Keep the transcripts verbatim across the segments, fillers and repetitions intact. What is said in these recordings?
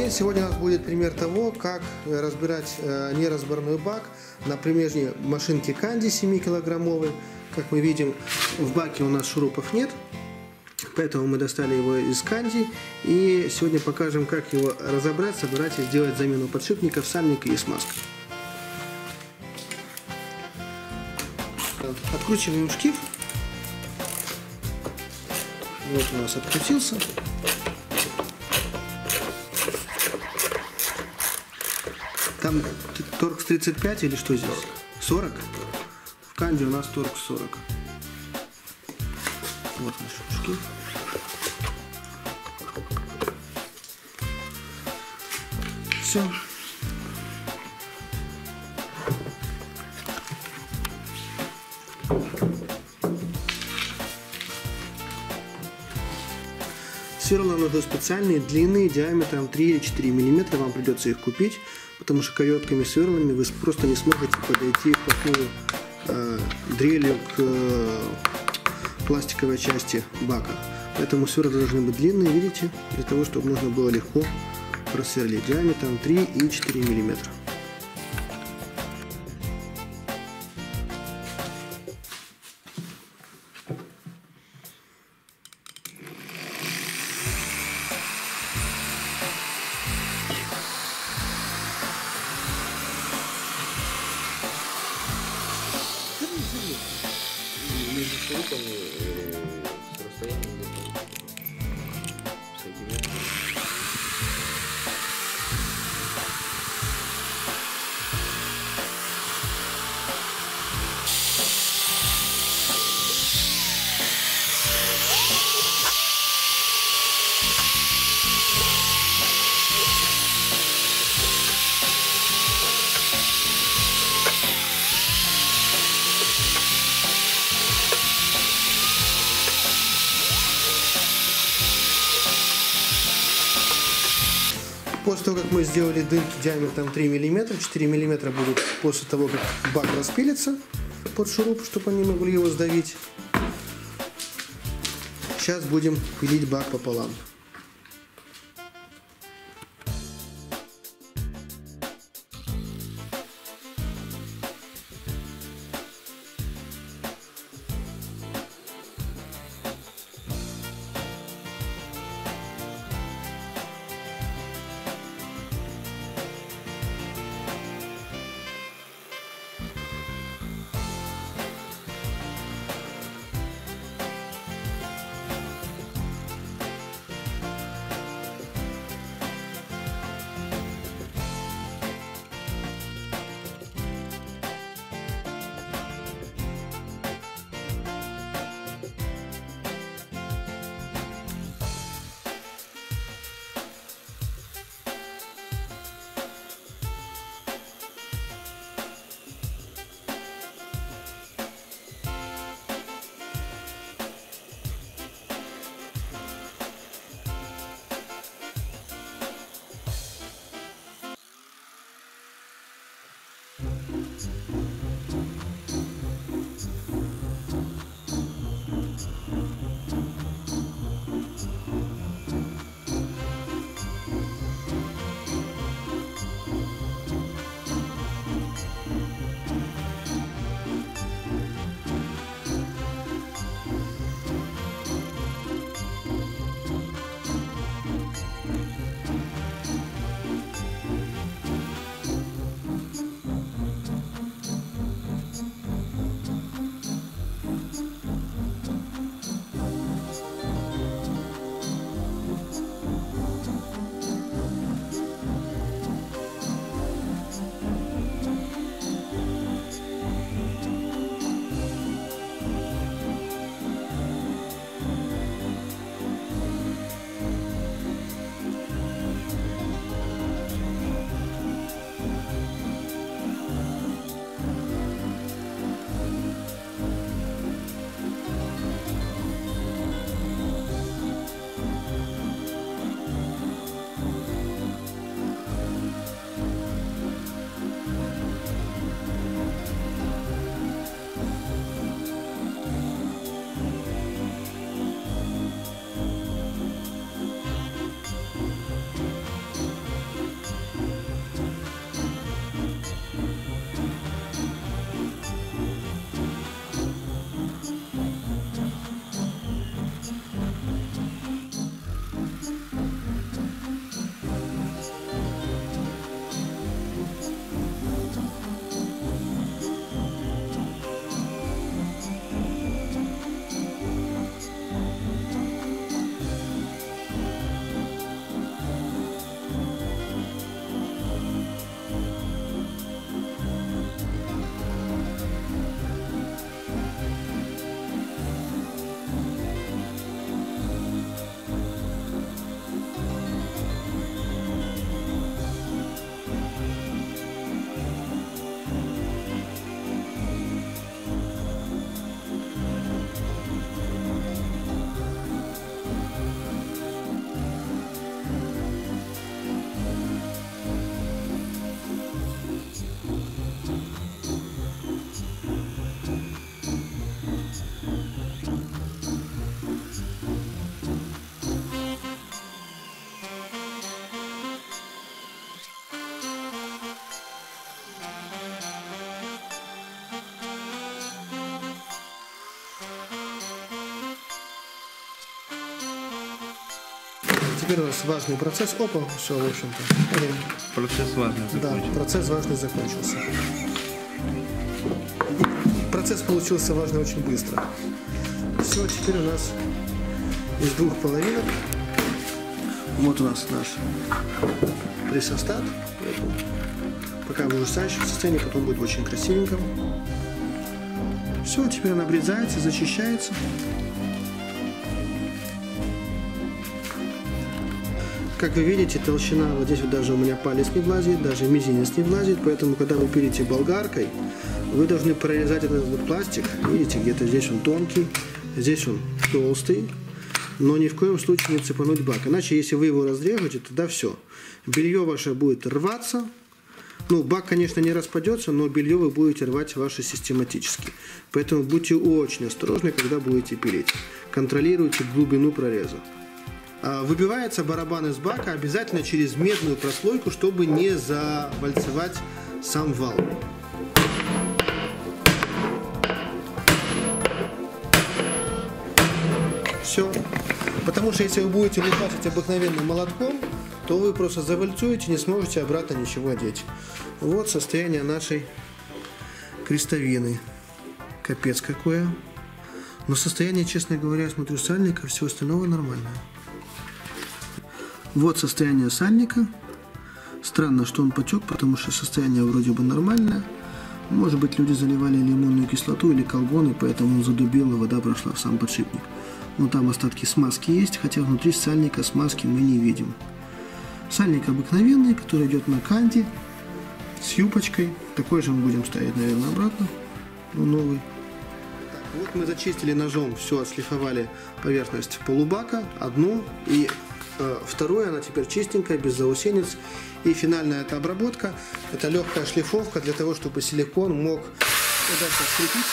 друзья, сегодня у нас будет пример того, как разбирать неразборной бак на примежней машинке Канди семикилограммовой. Как мы видим, в баке у нас шурупов нет, поэтому мы достали его из Канди. И сегодня покажем, как его разобрать, собрать и сделать замену подшипников, сальника и смазка. Откручиваем шкив. Вот у нас открутился. Там торкс тридцать пять или что здесь? сорок? В Канди у нас торкс сорок. Вот наш шкив. Все. Сверла надо специальные, длинные, диаметром три или четыре миллиметра. Вам придется их купить, потому что короткими сверлами вы просто не сможете подойти вплотную э, дрелью к э, пластиковой части бака. Поэтому сверла должны быть длинные, видите, для того, чтобы можно было легко просверлить, диаметром три и четыре миллиметра. Между шурупами с расстоянием где-то сантиметр. После того, как мы сделали дырки диаметром три миллиметра, четыре миллиметра будут после того, как бак распилится под шуруп, чтобы они могли его сдавить. Сейчас будем пилить бак пополам. теперь у нас важный процесс. Опа, все, в общем-то. Процесс важный закончился. Да, процесс важный закончился. Процесс получился важный очень быстро. Все, теперь у нас из двух половинок. Вот у нас наш прессостат. Пока в ужасающем состоянии, потом будет очень красивенько. Все, теперь она обрезается, зачищается. Как вы видите, толщина, вот здесь вот даже у меня палец не влазит, даже мизинец не влазит, поэтому, когда вы пилите болгаркой, вы должны прорезать этот вот пластик. Видите, где-то здесь он тонкий, здесь он толстый, но ни в коем случае не цепануть бак. Иначе, если вы его разрежете, тогда все. Белье ваше будет рваться. Ну, бак, конечно, не распадется, но белье вы будете рвать ваше систематически. Поэтому будьте очень осторожны, когда будете пилить. Контролируйте глубину прореза. Выбивается барабан из бака обязательно через медную прослойку, чтобы не завальцевать сам вал. Все. Потому что если вы будете лупасить обыкновенным молотком, то вы просто завальцуете, не сможете обратно ничего одеть. Вот состояние нашей крестовины. Капец какое. Но состояние, честно говоря, я смотрю, сальника, всего остального нормальное. Вот состояние сальника. Странно, что он потек, потому что состояние вроде бы нормальное. Может быть, люди заливали лимонную кислоту или колгоны, поэтому он задубел и вода прошла в сам подшипник. Но там остатки смазки есть, хотя внутри сальника смазки мы не видим. Сальник обыкновенный, который идет на канте с юбочкой. Такой же мы будем ставить, наверное, обратно. Но новый. Так, вот мы зачистили ножом, все, отшлифовали поверхность полубака, одну, и э, вторую, она теперь чистенькая, без заусенец. И финальная эта обработка, это легкая шлифовка для того, чтобы силикон мог дальше скрепиться.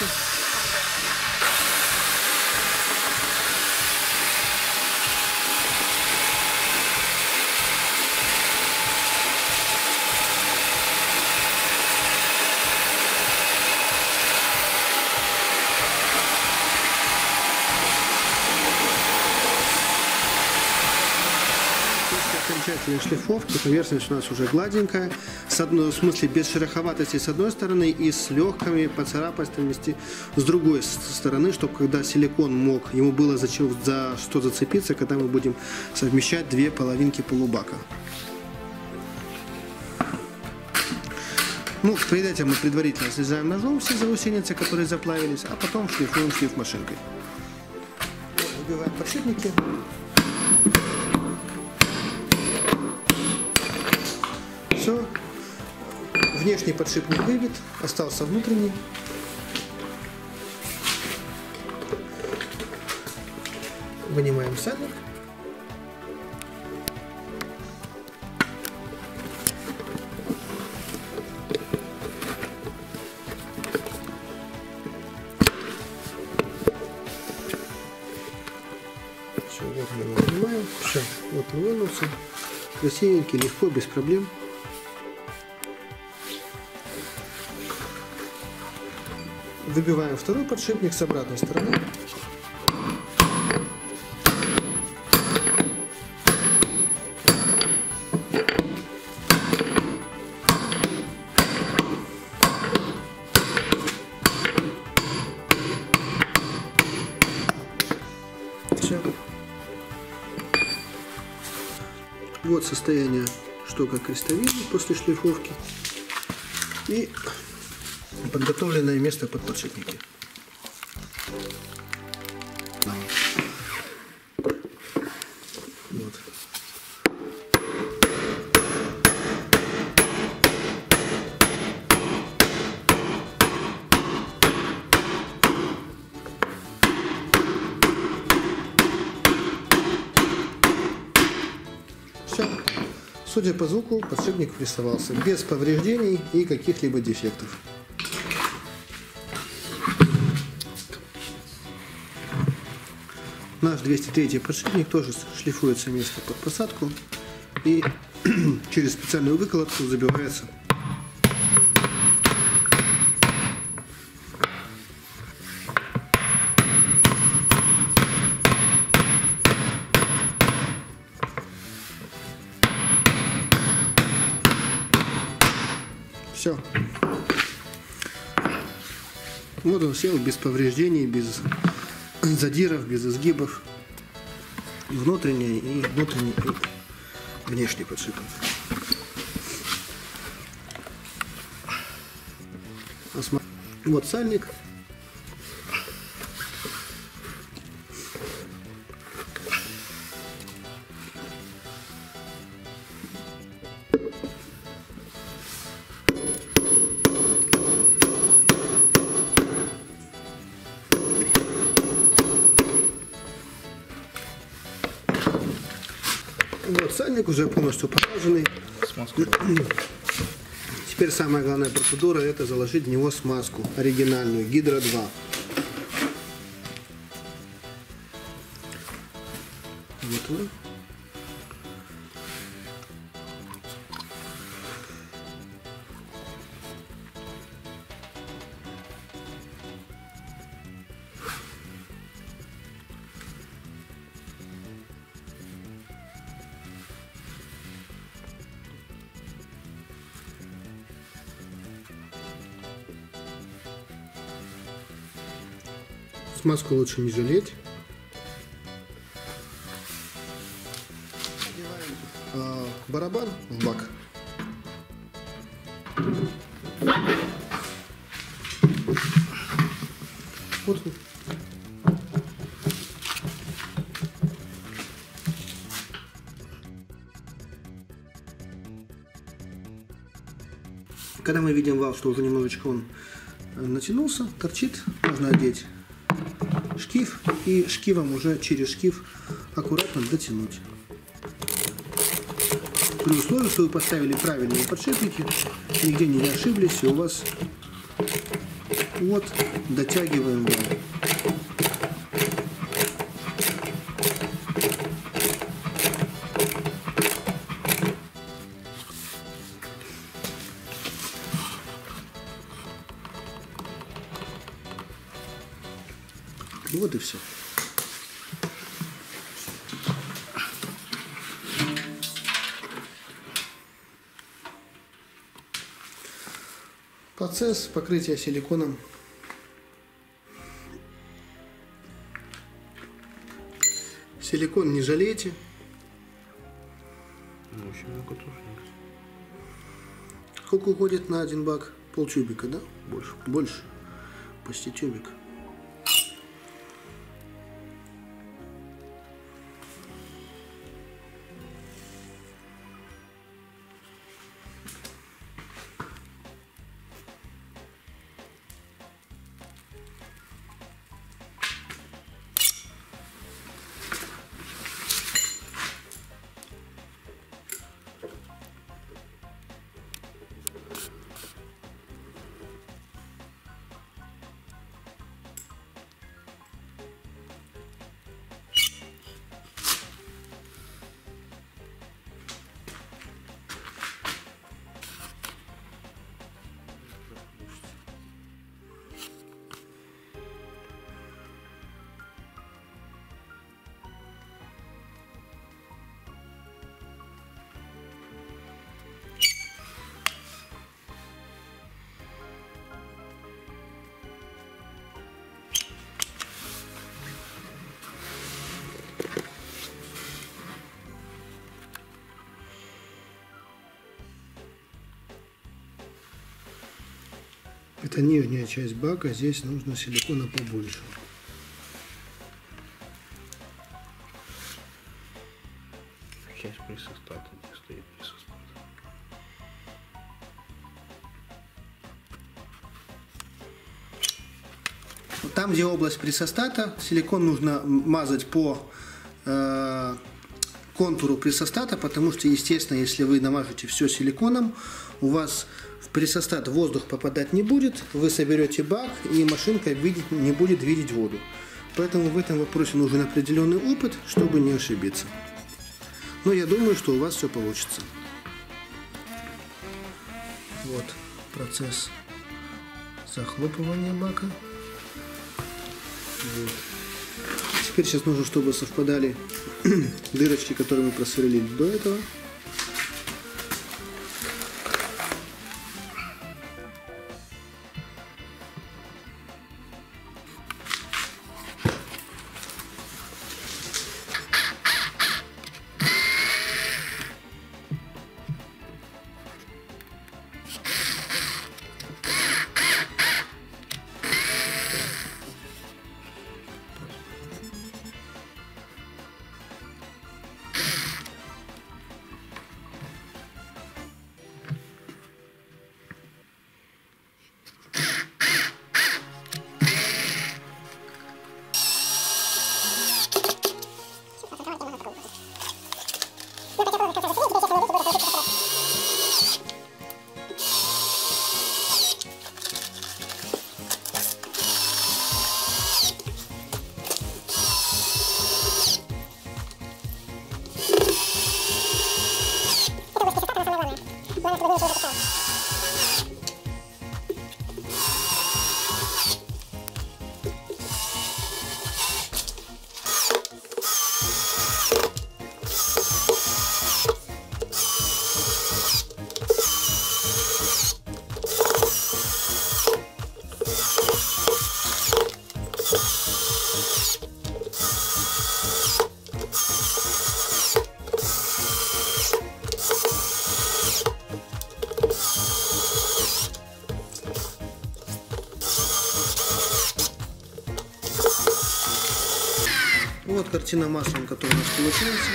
Окончательной шлифовки, поверхность у нас уже гладенькая, с одной, в смысле без шероховатости с одной стороны и с легкими поцарапостями с другой стороны, чтобы когда силикон мог, ему было зачем, за что зацепиться, когда мы будем совмещать две половинки полубака. Ну, перед этим мы предварительно срезаем ножом все заусеницы, которые заплавились, а потом шлифуем шлифмашинкой. Выбиваем подшипники. Все. Внешний подшипник выбит, остался внутренний. Вынимаем сальник. Все, вот мы его вынимаем. Все, вот он вынулся. Красивенький, легко, без проблем. Выбиваем второй подшипник с обратной стороны. Все. Вот состояние штока крестовины после шлифовки. И подготовленное место под подшипники. Вот. Все. Судя по звуку, подшипник прессовался без повреждений и каких-либо дефектов. Наш двести третий подшипник тоже шлифуется место под посадку и через специальную выколотку забивается. Все. Вот он сел без повреждений, без задиров, без изгибов. Внутренний и внутренний и внешний подшипник. Вот сальник. Вот сальник уже полностью положенный. Смазку. Теперь самая главная процедура — это заложить в него смазку оригинальную Гидро два. Вот она. Смазку лучше не жалеть. А, барабан в бак. Вот. Когда мы видим вал, что уже немножечко он натянулся, торчит, можно одеть шкив и шкивом уже через шкив аккуратно дотянуть. При условии, что вы поставили правильные подшипники, нигде не ошиблись, и у вас вот дотягиваем вал. Вот и все. Процесс покрытия силиконом. Силикон не жалейте. Ну, очень много тоже нет. Сколько уходит на один бак? Полтюбика, да? Больше. Больше. Почти тюбик. Это нижняя часть бака, здесь нужно силикона побольше. Часть прессостата, где стоит прессостат. Там, где область прессостата, силикон нужно мазать по э, контуру прессостата, потому что, естественно, если вы намажете все силиконом, у вас в прессостат воздух попадать не будет, вы соберете бак, и машинка видеть, не будет видеть воду. Поэтому в этом вопросе нужен определенный опыт, чтобы не ошибиться. Но я думаю, что у вас все получится. Вот процесс захлопывания бака. Вот. Теперь сейчас нужно, чтобы совпадали дырочки, которые мы просверлили до этого. Вот картина маслом, которая у нас получается.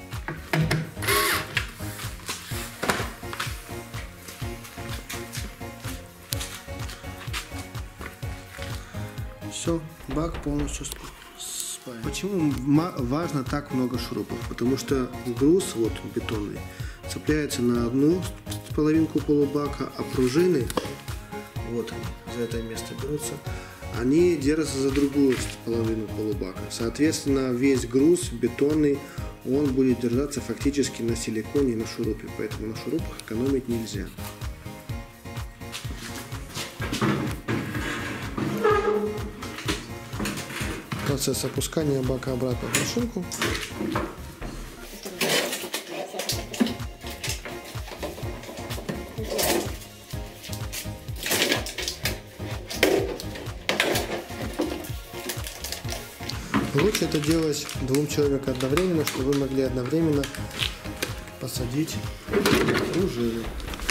Все, бак полностью спаян. Почему важно так много шурупов? Потому что груз вот бетонный цепляется на одну половинку полубака, а пружины, вот они, за это место берутся, они держатся за другую половину полубака. Соответственно, весь груз бетонный, он будет держаться фактически на силиконе и на шурупе, поэтому на шурупах экономить нельзя. Процесс опускания бака обратно в машинку. Лучше это делать двум человекам одновременно, чтобы вы могли одновременно посадить пружины.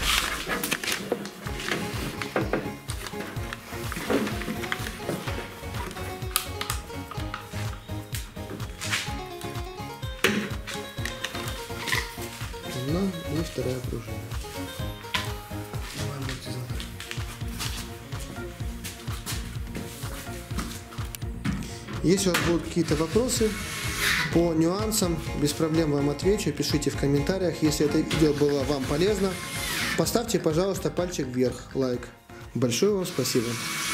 Одна и вторая пружина. Если у вас будут какие-то вопросы по нюансам, без проблем вам отвечу, пишите в комментариях. Если это видео было вам полезно, поставьте, пожалуйста, пальчик вверх, лайк. Большое вам спасибо.